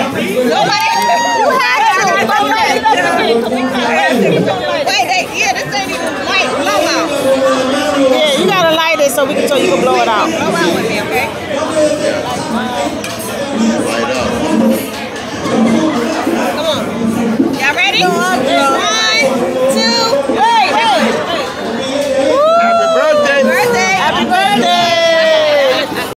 Nobody, you had to. Wait, yeah, this ain't even light. Blow out. Yeah, you gotta light it so you can blow it out. Blow out with me, okay?